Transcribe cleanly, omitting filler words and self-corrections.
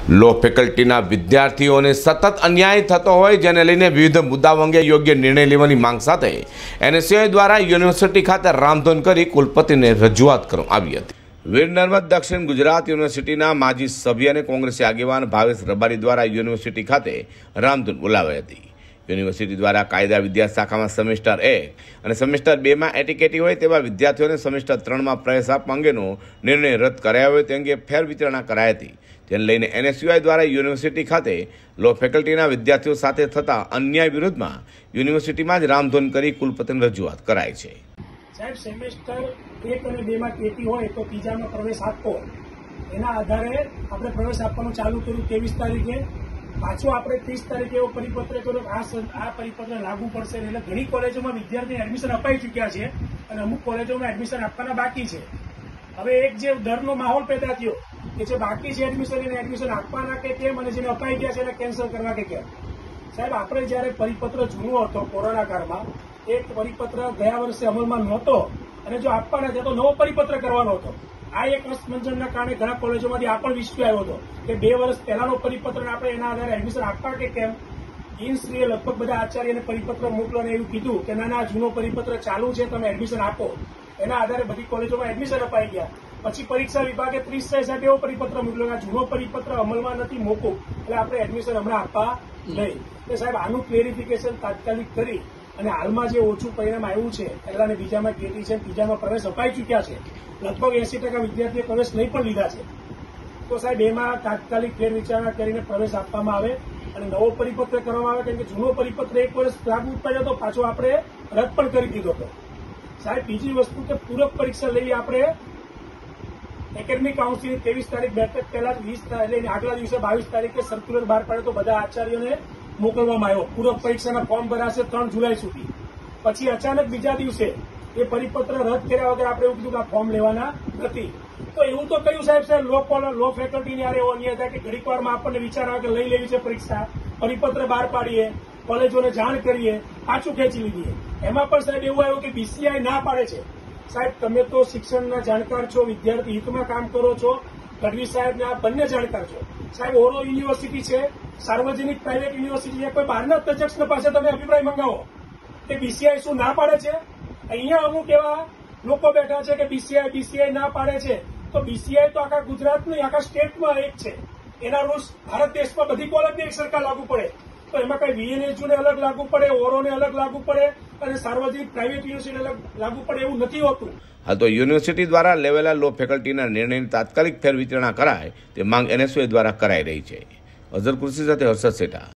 લો ફેકલ્ટીના વિદ્યાર્થીઓને સતત અન્યાય થતો હોય જેને લઈને વિવિધ મુદ્દાઓ અંગે યોગ્ય નિર્ણય લેવાની માંગ સાથે એનએસયુઆઈ દ્વારા યુનિવર્સિટી ખાતે રામધૂન કરી કુલપતિને રજૂઆત કરવામાં આવી હતી। વીર નર્મદ દક્ષિણ ગુજરાત યુનિવર્સિટીના માજી સભ્ય અને કોંગ્રેસી આગેવાન ભાવેશ રબારી દ્વારા યુનિવર્સિટી ખાતે રામધૂન બોલાવાઈ હતી। યુનિવર્સિટી દ્વારા કાયદા વિદ્યા શાખામાં સેમેસ્ટર 1 અને સેમેસ્ટર 2માં એટીકેટી હોય તેવા વિદ્યાર્થીઓને સેમેસ્ટર 3માં પ્રવેશ આપવા અંગેનો નિર્ણય રદ કરાયો હોય તે અંગે ફેર વિચારણા કરાઈ હતી। જેને લઈને એનએસયુઆઈ દ્વારા યુનિવર્સિટી ખાતે લો ફેકલ્ટીના વિદ્યાર્થીઓ સાથે થતા અન્યાય વિરુદ્ધમાં યુનિવર્સિટીમાં જ રામધૂન કરી કુલપતિને રજૂઆત કરાઈ છે। સાહેબ, સેમેસ્ટર 1 અને 2માં કેટી હોય તો ત્રીજામાં પ્રવેશ આપવો, એના આધારે આપણે પ્રવેશ આપવાનું ચાલુ કર્યું 23 તારીખે। પાછો આપણે 30 તારીખે એવો પરિપત્ર કર્યો આ પરિપત્ર લાગુ પડશે। એટલે ઘણી કોલેજોમાં વિદ્યાર્થીને એડમિશન અપાઈ ચૂક્યા છે અને અમુક કોલેજોમાં એડમિશન આપવાના બાકી છે। હવે એક જે ડરનો માહોલ પેદા થયો કે જે બાકી છે એડમિશન એને એડમિશન આપવાના કે કેમ, અને જેને અપાઈ ગયા છે એને કેન્સલ કરવા કે કેમ। સાહેબ, આપણે જયારે પરિપત્ર જૂનો હતો કોરોના કાળમાં, એક પરિપત્ર ગયા વર્ષે અમલમાં નહોતો અને જો આપવાના છે તો નવો પરિપત્ર કરવાનો હતો। આ એક અસમંજસના કારણે ઘણા કોલેજોમાંથી આ પણ વિષય આવ્યો હતો કે 2 વર્ષ પહેલાનો પરિપત્ર આપણે એના આધારે એડમિશન આપવા કે કેમ। ડીનશ્રીએ લગભગ બધા આચાર્યને પરિપત્ર મોકલો અને એવું કીધું કે ના જૂનો પરિપત્ર ચાલુ છે, તમે એડમિશન આપો। એના આધારે બધી કોલેજોમાં એડમિશન અપાઈ ગયા। પછી પરીક્ષા વિભાગે 30 સાહેબ એવો પરિપત્ર મોકલ્યો કે જૂનો પરિપત્ર અમલમાં નથી, મોકું, એટલે આપણે એડમિશન હમણાં આપવા નહીં। એટલે સાહેબ, આનું ક્લેરિફિકેશન તાત્કાલિક કરી અને હાલમાં જે ઓછું પરિણામ આવ્યું છે, પહેલા ને બીજામાં કેટી છે, ત્રીજામાં પ્રવેશ અપાઈ ચૂક્યા છે, લગભગ 80% વિદ્યાર્થીએ પ્રવેશ નહીં પણ લીધા છે, તો સાહેબ એમાં તાત્કાલિક ફેરવિચારણા કરીને પ્રવેશ આપવામાં આવે અને નવો પરિપત્ર કરવામાં આવે। કેમ કે જૂનો પરિપત્ર 1 વર્ષ લાગુ પડ્યો તો પાછો આપણે રદ પણ કરી દીધો હતો। સાહેબ, બીજી વસ્તુ કે પૂરક પરીક્ષા લેવી, આપણે એકેડેમિક કાઉન્સિલ 23 તારીખ બેઠક પહેલા 20 એટલે આગલા દિવસે 22 તારીખે સર્ક્યુલર બહાર પાડ્યો તો બધા આચાર્યોને મોકલવામાં આવ્યો। પૂરક પરીક્ષાના ફોર્મ ભરાશે 3 જુલાઈ સુધી। પછી અચાનક બીજા દિવસે એ પરિપત્ર રદ કર્યા વગર આપણે એવું કીધું કે આ ફોર્મ લેવાના નથી। તો એવું તો કહ્યું સાહેબ લો ફેકલ્ટીની યારે એવો અન્યાય થાય કે ઘડીક વારમાં આપણને વિચાર આવે કે લઈ લેવી છે પરીક્ષા, પરિપત્ર બહાર પાડીએ, કોલેજોને જાણ કરીએ, પાછું ખેંચી લીધીએ। એમાં પણ સાહેબ એવું આવ્યું કે બીસીઆઈ ના પાડે છે। સાહેબ, તમે તો શિક્ષણના જાણકાર છો, વિદ્યાર્થી હિતમાં કામ કરો છો, ગઢવી સાહેબને આ બંને જાણકાર છો। સાહેબ, ઓરો યુનિવર્સિટી છે, સાર્વજનિક પ્રાઇવેટ યુનિવર્સિટી છે, કોઈ બહારના તજજ્ઞ પાસે તમે અભિપ્રાય મંગાવો કે બીસીઆઈ શું ના પાડે છે? અહીંયા અમુક એવા લોકો બેઠા છે કે બીસીઆઈ ના પાડે છે, તો બીસીઆઈ તો આખા ગુજરાત નહીં, આખા સ્ટેટમાં એક છે। એના રૂલ્સ ભારત દેશમાં બધી કોલેજને એક સરખા લાગુ પડે, તો એમાં કઈ વીએનએચયુને અલગ લાગુ પડે, ઓરોને અલગ લાગુ પડે અને સાર્વજનિક પ્રાઇવેટ યુનિવર્સિટી અલગ લાગુ પડે એવું નથી હોતું। હાલ તો યુનિવર્સિટી દ્વારા લેવેલા લો ફેકલ્ટીના નિર્ણયની તાત્કાલિક ફેર વિચારણા કરાય તે માંગ એનએસયુઆઈ દ્વારા કરાઈ રહી છે। અઝર કુર્સી સાથે હર્ષદ સેઠા।